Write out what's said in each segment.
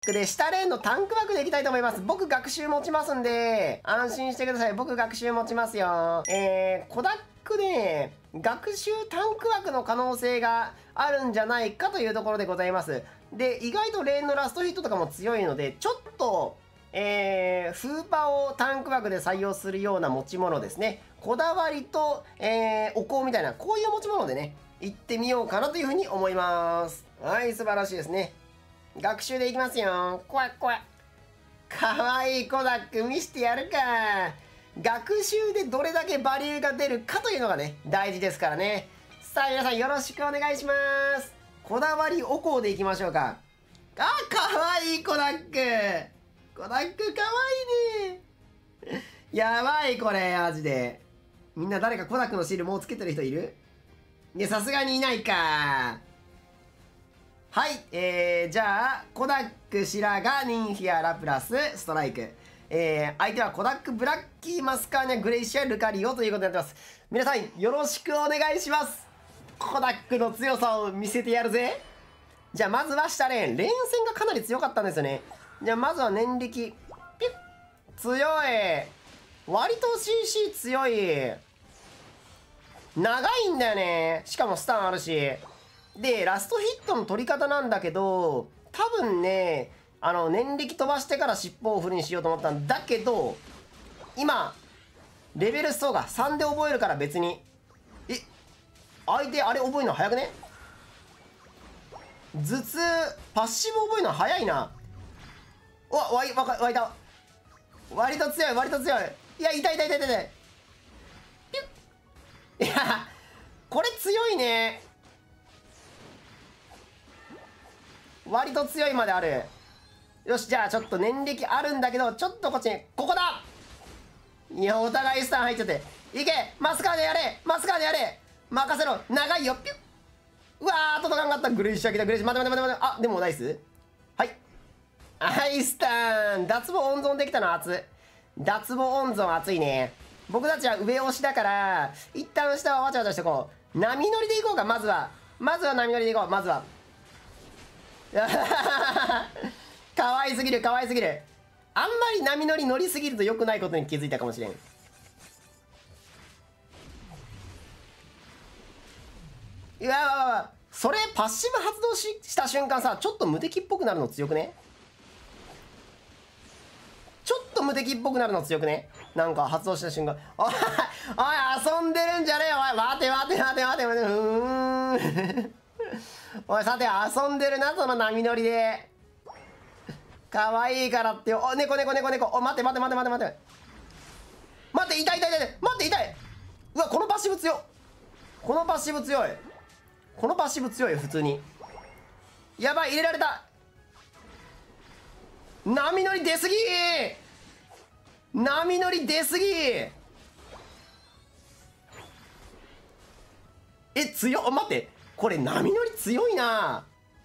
で、下レーンのタンク枠でいきたいと思います。僕学習持ちますんで、安心してください。僕学習持ちますよ。コダックで、学習タンク枠の可能性があるんじゃないかというところでございます。で、意外とレーンのラストヒットとかも強いので、ちょっと、フーパをタンク枠で採用するような持ち物ですね。こだわりと、お香みたいな、こういう持ち物でね、行ってみようかなというふうに思います。はい、素晴らしいですね。学習でいきますよ。怖い怖い。かわいいコダック見してやるか。学習でどれだけバリューが出るかというのがね、大事ですからね。さあ皆さんよろしくお願いします。こだわりお香でいきましょうか。あ、かわいいコダック。コダックかわいいね。やばいこれ、マジで。みんな誰かコダックのシールもうつけてる人いる？いや、さすがにいないか。はい、じゃあ、コダック、白髪、ニンフィア、ラプラス、ストライク。相手はコダック、ブラッキー、マスカーニャ、グレイシア、ルカリオということになってます。皆さん、よろしくお願いします。コダックの強さを見せてやるぜ。じゃあ、まずは下レーン。レーン戦がかなり強かったんですよね。じゃあ、まずは念力。ピュッ。強い。割と CC 強い。長いんだよね。しかもスタンあるし。で、ラストヒットの取り方なんだけど、多分ね、念力飛ばしてから尻尾を振るにしようと思ったんだけど、今、レベル層が3で覚えるから別に。相手あれ覚えるの早くね？頭痛、パッシブ覚えるの早いな。湧いた。割と強い、割と強い。いや、痛い。ピュッ。いや、これ強いね。割と強いまである。よし、じゃあちょっと念力あるんだけど、ちょっとこっちに、ここだ。いや、お互いスタン入っちゃって。いけ、マスカーでやれ、マスカーでやれ。任せろ、長いよ、ピュッ。うわー、届かんかった。グレイシア来た、グレイシア。待て。あ、でもナイス。はい。はい、スタン。脱帽温存できたの熱い。脱帽温存熱いね。僕たちは上押しだから、一旦下はわちゃわちゃしてこう。波乗りでいこうか、まずは。まずは波乗りでいこう、まずは。かわいすぎる。あんまり波乗り乗りすぎると良くないことに気づいたかもしれん。うわ、それパッシブ発動した瞬間さ、ちょっと無敵っぽくなるの強くね？ちょっと無敵っぽくなるの強くね？なんか発動した瞬間、おい遊んでるんじゃねえよ。おい待ておいさて遊んでるな、その波乗りで。かわいいからってよ。お、猫。お、待て。待って、痛い。待って、痛い。うわ、このパッシブ強い。普通に。やばい、入れられた。波乗り出すぎ。強っ。待って、これ波乗り強いな。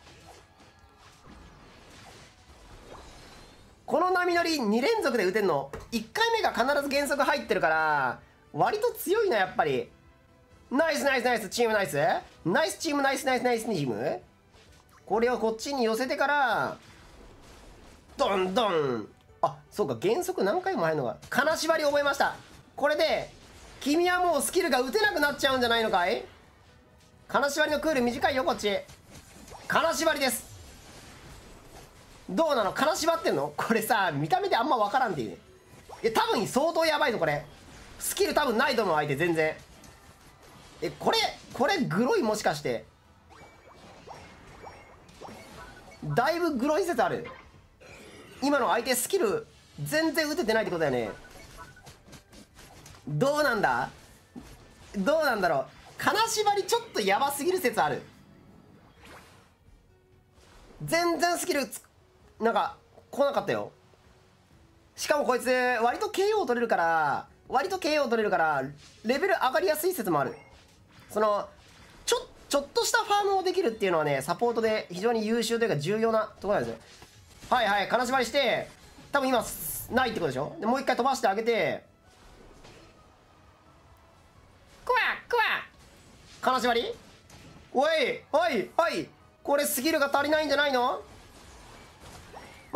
この波乗り2連続で打てんの。1回目が必ず減速入ってるから割と強いな、やっぱり。ナイスチーム、ナイスチーム。これをこっちに寄せてからドン。あ、そうか、減速何回も入るのが。金縛り覚えました。これで君はもうスキルが打てなくなっちゃうんじゃないのかい？金縛りのクール短いよ、こっち。金縛りです。どうなの？金縛ってんの？これさ、見た目であんま分からんっていうね。多分相当やばいぞこれ。スキル多分ないと思う、相手全然。これグロい、もしかしてだいぶグロい説ある。今の相手スキル全然打ててないってことだよね。どうなんだろう。金縛りちょっとやばすぎる説ある。全然スキルなんか来なかったよ。しかもこいつ割と KO 取れるからレベル上がりやすい説もある。そのちょっとしたファームをできるっていうのはね、サポートで非常に優秀というか重要なところなんですよ。はい金縛りして、多分今ないってことでしょ。でもう一回飛ばしてあげて、金縛り。おいこれスキルが足りないんじゃないの？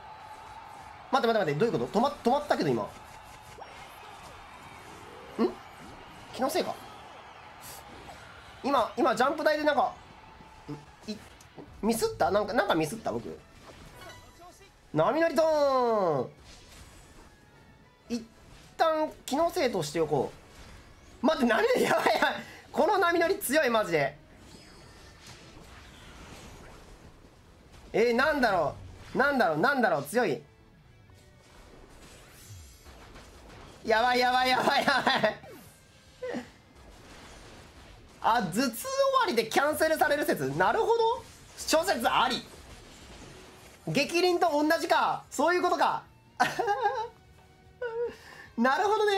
待って待って待って、どういうこと？止まったけど今。気のせいか。今ジャンプ台でなんかミスった？なんかミスった僕。波乗りトーン。一旦気のせいとしておこう。待って、波乗りやばいやばい。この波乗り強いマジで。なんだろう強い。やばいやばいやばいやばい。あ、頭痛終わりでキャンセルされる説。なるほど、諸説あり。激鱗と同じか、そういうことか。なるほどね、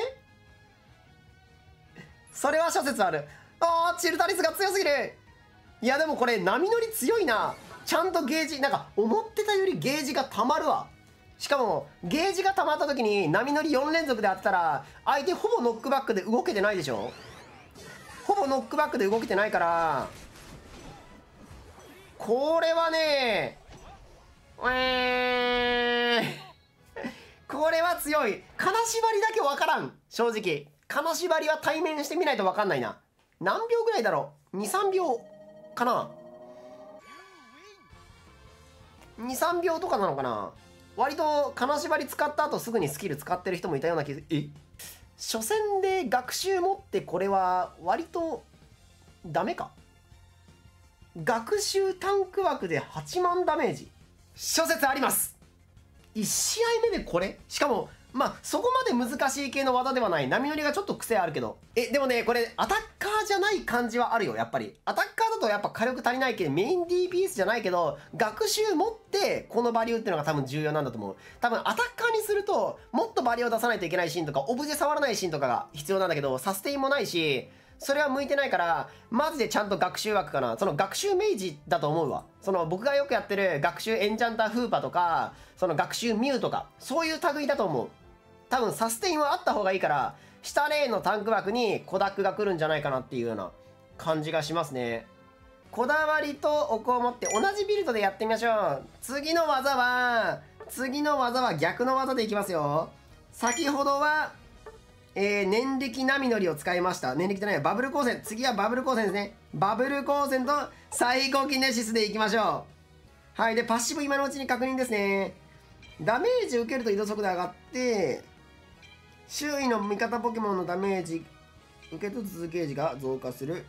それは諸説ある。チルタリスが強すぎる。いやでもこれ波乗り強いな。ちゃんとゲージ、なんか思ってたよりゲージがたまるわ。しかもゲージがたまった時に波乗り4連続で当てたら相手ほぼノックバックで動けてないでしょ。ほぼノックバックで動けてないから、これはねこれは強い。金縛りだけ分からん、正直。金縛りは対面してみないと分かんないな。何秒ぐらいだろう、 2,3 秒かな。 2,3 秒とかなのかな。割と金縛り使った後すぐにスキル使ってる人もいたような気が。初戦で学習持ってこれは割とダメか。学習タンク枠で8万ダメージ、諸説あります。1試合目でこれ、しかもまあそこまで難しい系の技ではない。波乗りがちょっと癖あるけど、でもねこれアタッカーじゃない感じはあるよ。やっぱりアタッカーだとやっぱ火力足りないけど、メイン DPS じゃないけど学習持ってこのバリューっていうのが多分重要なんだと思う。多分アタッカーにするともっとバリューを出さないといけないシーンとか、オブジェ触らないシーンとかが必要なんだけど、サステインもないしそれは向いてないから、マジでちゃんと学習枠かな。その学習明治だと思うわ。その僕がよくやってる学習エンチャンターフーパとか、その学習ミュウとか、そういう類だと思う。多分サステインはあった方がいいから、下レーンのタンク枠にコダックが来るんじゃないかなっていうような感じがしますね。こだわりとお香を持って同じビルドでやってみましょう。次の技は逆の技でいきますよ。先ほどは念力波乗りを使いました。念力じゃない、バブル光線。次はバブル光線ですね。バブル光線とサイコキネシスでいきましょう。はい。で、パッシブ今のうちに確認ですね。ダメージ受けると移動速度上がって、周囲の味方ポケモンのダメージ受けと続けージが増加する。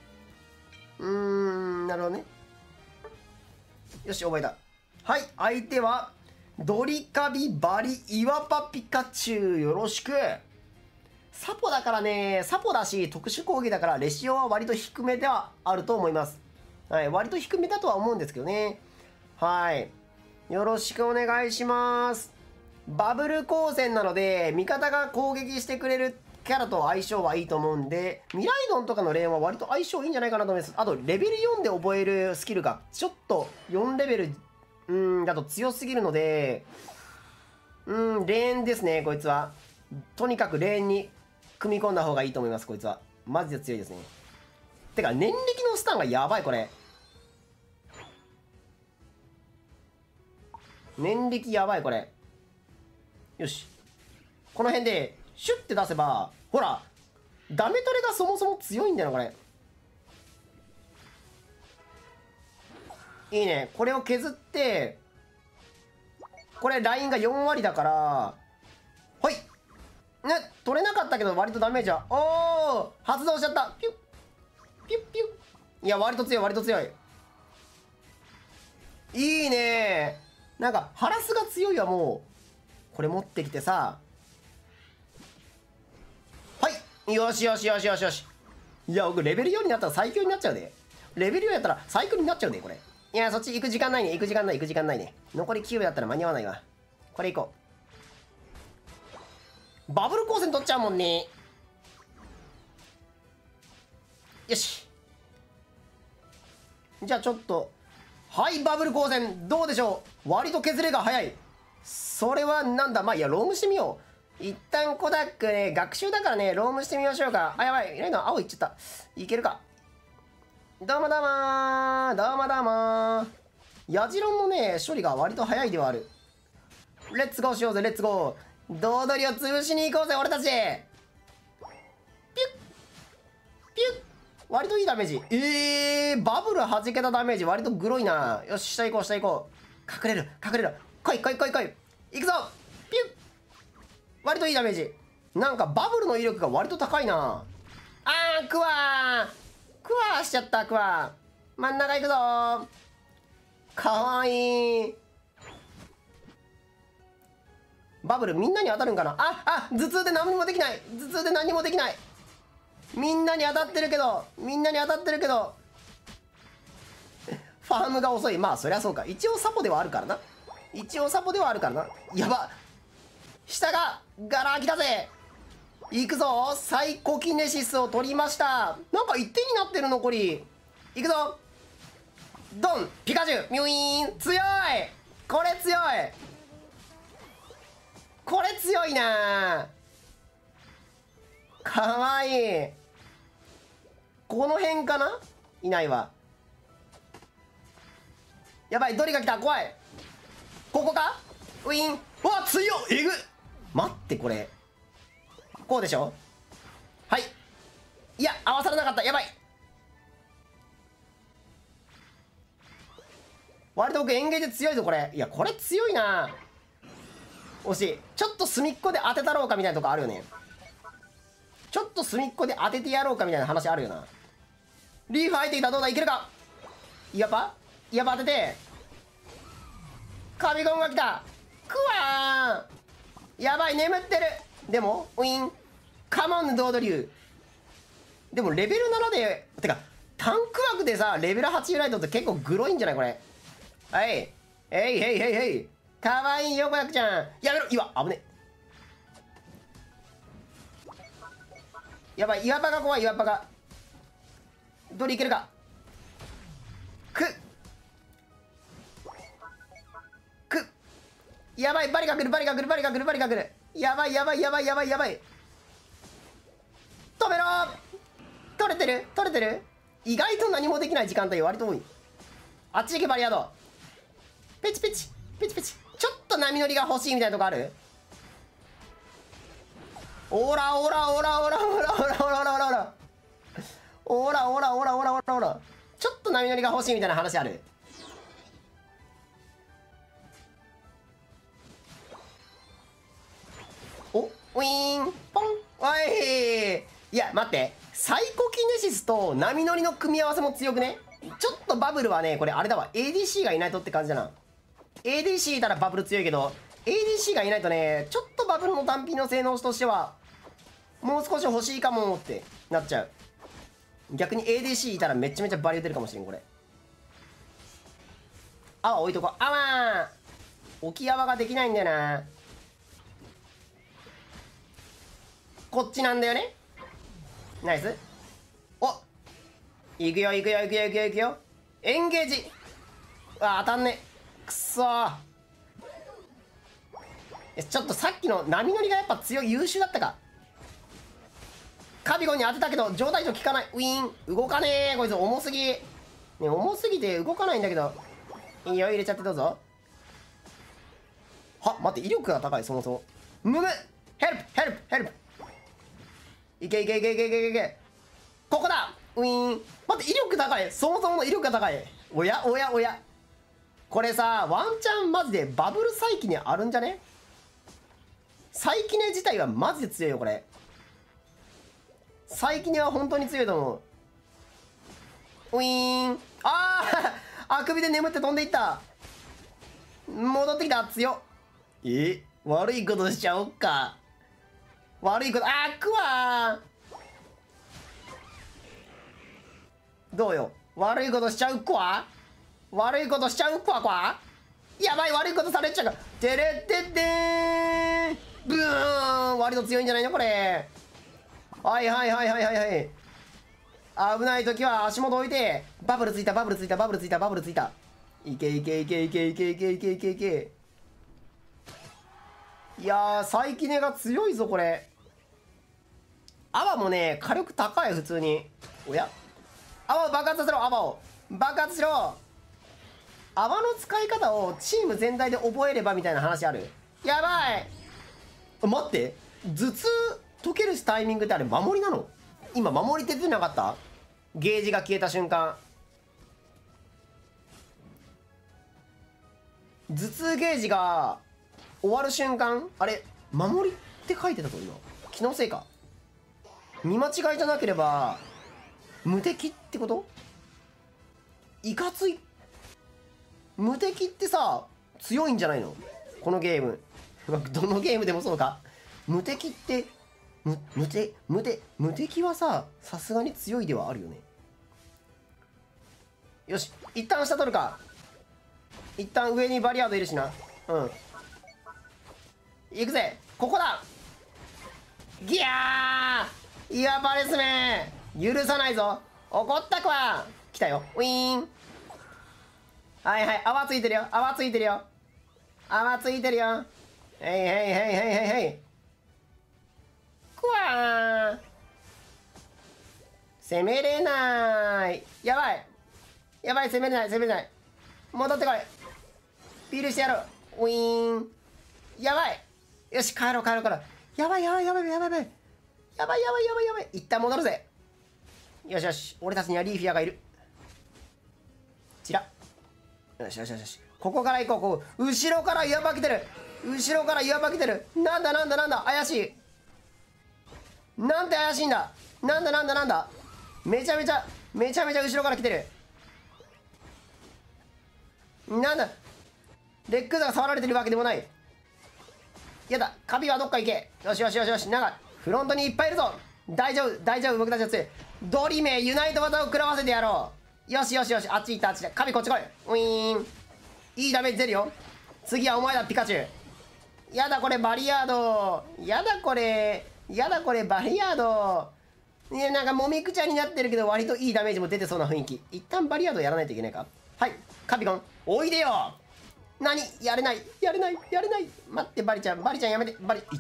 なるほどね。よし、覚えた。はい。相手は、ドリカビバリ岩パピカチュウ、よろしく。サポだからね、サポだし特殊攻撃だからレシオは割と低めではあると思います。はい、割と低めだとは思うんですけどね。はい、よろしくお願いします。バブル光線なので味方が攻撃してくれるキャラと相性はいいと思うんで、ミライドンとかのレーンは割と相性いいんじゃないかなと思います。あとレベル4で覚えるスキルがちょっと4レベルだと強すぎるので、レーンですね。こいつはとにかくレーンに組み込んだ方がいいと思います。こいつはマジで強いですね。てか念力のスタンがやばい。これ念力やばい。これよし、この辺でシュッて出せば、ほらダメトレがそもそも強いんだよな。これいいね。これを削って、これラインが4割だから、はいね、取れなかったけど割とダメージは、おお発動しちゃった。ピュッピュッピュッ。いや割と強い、割と強い。いいね。なんかハラスが強いわ。もうこれ持ってきてさ、はい、よしよしよしよしよし。いや僕レベル4になったら最強になっちゃうで。レベル4やったら最強になっちゃうでこれ。いやそっち行く時間ないね。行く時間ない、行く時間ないね。残り9秒だったら間に合わないわ。これ行こう。バブル光線取っちゃうもんね。よし、じゃあちょっと、はい、バブル光線どうでしょう。割と削れが早い。それはなんだ。まあいやロームしてみよう。一旦コダックね、学習だからね、ロームしてみましょうか。あ、やばい、いないの青いっちゃった。いけるか。どうもどうもー、どうもどうもー。ヤジロンのね処理が割と早いではある。 レッツゴーしようぜ、レッツゴー。ドドリを潰しに行こうぜ、俺たち。ピュッピュッ。割といいダメージ。バブル弾けたダメージ割とグロいな。よし、下行こう、下行こう。隠れる、隠れる。来い来い来い来い。行くぞ。ピュッ。割といいダメージ。なんかバブルの威力が割と高いな。クワーしちゃった、クワー。真ん中行くぞ。かわいい。バブルみんなに当たるんかな。頭痛で何もできない。頭痛で何もできない。みんなに当たってるけど、ファームが遅い。まあそりゃそうか。一応サポではあるからな。やば。下がガラ空きだぜ。行くぞ。サイコキネシスを取りました。なんか1点になってる、残り。行くぞ。ドンピカチュウミュイーン。強い。これ強いな。かわいい。この辺かな。いないわ。やばい、ドリが来た。怖い。ここか。ウィン。うわ強っ。えぐ。待って、これこうでしょ。はい。いや合わさらなかった。やばい。割と僕エンゲージ強いぞこれ。いやこれ強いな。惜しい。ちょっと隅っこで当てたろうかみたいなとこあるよね。ちょっと隅っこで当ててやろうかみたいな話あるよな。リーフ入ってきた。どうだ、いけるか。イヤパ当てて。カビゴンが来た。クワー。やばい、眠ってる。でもウィン。カモンドードリュー。でもレベル7でてかタンク枠でさレベル8ユナイトって結構グロいんじゃないこれ。はい。へい。かわいい横役ちゃん。やめろ。危ね。やばい、岩場が怖い。岩場がどれいけるか。やばい、バリが来る。やばい。止めろ。取れてる。意外と何もできない時間帯割と多い。あっち行けバリアード。ペチ。ちょっと波乗りが欲しいみたいなとこある。オラ。ちょっと波乗りが欲しいみたいな話ある。お、ウィーンポン。おい。いや待って、サイコキネシスと波乗りの組み合わせも強くね。ちょっとバブルはねこれあれだわ。 ADC がいないとって感じだな。 ADC いたらバブル強いけど ADC がいないとねちょっとバブルの単品の性能としてはもう少し欲しいかもってなっちゃう。逆に ADC いたらめちゃめちゃバリュー出るかもしれんこれ。泡置いとこう。置き泡ができないんだよな。こっちなんだよね。ナイス。お、いくよ。エンゲージ。当たんね。くそー。ちょっとさっきの波乗りがやっぱ優秀だったか。カビゴンに当てたけど状態上効かない。ウィーン。動かねえこいつ。重すぎね。重すぎて動かないんだけど。いいよ、入れちゃってどうぞ。待って、威力が高い。そもそもヘルプ。いけ。ここだ。ウィーン。待って、威力高い。そもそもの威力が高い。おや。これさワンチャンマジでバブルサイキネあるんじゃね。サイキネ自体はマジで強いよこれ。サイキネは本当に強いと思う。ウィーン。あくびで眠って飛んでいった。戻ってきた。強っ。悪いことしちゃおっか。クワー。どうよ。悪いことしちゃうクワ。やばい、悪いことされちゃうか。てれってってー。ブーン。割と強いんじゃないのこれ。はい。危ない時は足元置いて。バブルついた。いけ。いやーサイキネが強いぞこれ。泡もね火力高い普通に。おや、泡を爆発させろ。爆発しろ。泡の使い方をチーム全体で覚えればみたいな話ある。 やばい。待って、頭痛解けるタイミングってあれ守りなの？今守り出てなかった？ゲージが消えた瞬間。頭痛ゲージが終わる瞬間、あれ守りって書いてたぞ今。気のせいか。見間違いじゃなければ無敵ってこと？いかつい。無敵ってさ強いんじゃないのこのゲーム。どのゲームでもそうか。無敵って無敵はささすがに強いではあるよね。よし、一旦下取るか。一旦上にバリアードいるしな。うん、行くぜ。ここだ。ギャー、岩バレスめ許さないぞ。怒ったくわ。来たよ。ウィーン。はいはい、泡ついてるよ、泡ついてるよ、泡ついてるよ。へいへいへいへいへいへい。くわー、攻めれない。やばいやばい、攻めれない攻めれない。戻ってこい。ピールしてやろう。ウィーン。やばい。よし、帰ろう帰ろう帰ろう。やばいやばいやばいやばいやばいやばいやばいやばいやばい。一旦戻るぜ。よしよし、俺たちにはリーフィアがいる。ちら。よしよしよしよし、ここから行こう。ここ後ろから岩場来てる。後ろから岩場来てる。なんだなんだなんだ、怪しい。なんて怪しいんだ。なんだなんだなんだ。めちゃめちゃ後ろから来てる。なんだ、レックザが触られてるわけでもない。やだ、カビはどっか行け。よしよしよしよし、なんかフロントにいっぱいいるぞ。大丈夫大丈夫、僕たちは強い。ドリメユナイト技を食らわせてやろう。よしよしよし、あっち行ったあっちだ。カビこっち来い。ウィーン。いいダメージ出るよ。次はお前だピカチュウ。やだこれバリアード。やだこれバリアード。いや、なんかもみくちゃになってるけど割といいダメージも出てそうな雰囲気。一旦バリアードやらないといけないか。はい、カビゴンおいでよ。何、やれないやれないやれない。待って、バリちゃんやめて。バリいった。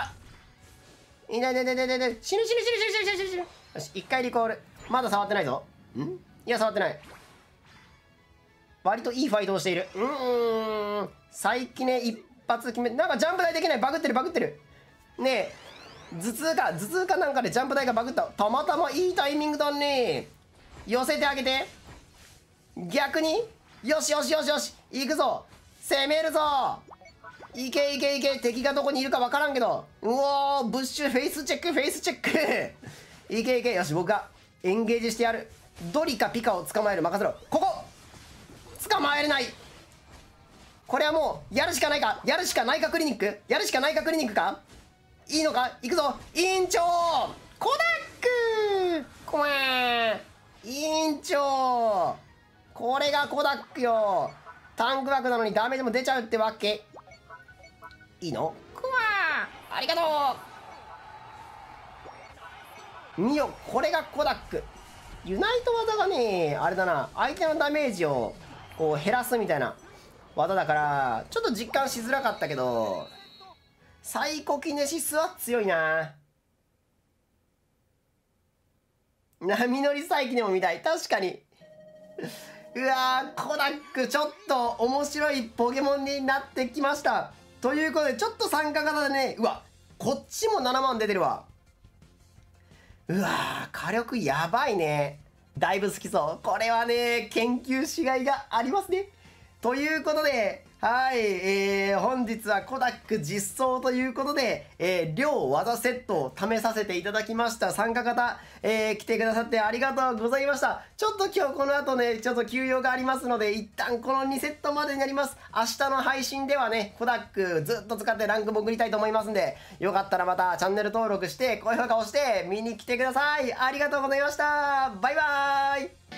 いない死ぬ死ぬ死ぬ死ぬ死ぬ死ぬ死ぬ。よし、一回リコール。まだ触ってないぞ。ん、いや触ってない。割といいファイトをしている。最近ね、一発決め、なんかジャンプ台できない。バグってるバグってる。ねえ、頭痛かなんかでジャンプ台がバグった。たまたまいいタイミングだね。寄せてあげて。逆によしよしよしよし、行くぞ。攻めるぞ。いけいけいけ。敵がどこにいるか分からんけど。うおー、ブッシュフェイスチェックフェイスチェックいけいけ。よし、僕がエンゲージしてやる。ドリかピカを捕まえる。任せろ。ここ捕まえれない。これはもうやるしかないか。やるしかないかクリニック。やるしかないかクリニックか。いいのか。行くぞ委員長。コダックこめ委員長、これがコダックよ。タンク枠なのにダメージも出ちゃうってわけ。いいの。くわー、ありがとう。見よ、これがコダック。ユナイト技がね、あれだな、相手のダメージをこう減らすみたいな技だからちょっと実感しづらかったけど、サイコキネシスは強いな。波乗り再起でも見たい。確かにうわー、コダックちょっと面白いポケモンになってきました。ということでちょっと参加型でね、うわ、こっちも7万出てるわ。うわー、火力やばいね。だいぶ好きそう。これはね、研究しがいがありますね。ということで、はい、本日はコダック実装ということで、両技セットを試させていただきました。参加方、来てくださってありがとうございました。ちょっと今日この後ね、ちょっと休養がありますので、一旦この2セットまでになります。明日の配信ではね、コダックずっと使ってランク潜りたいと思いますんで、よかったらまたチャンネル登録して、高評価をして見に来てください。ありがとうございました。バイバーイ。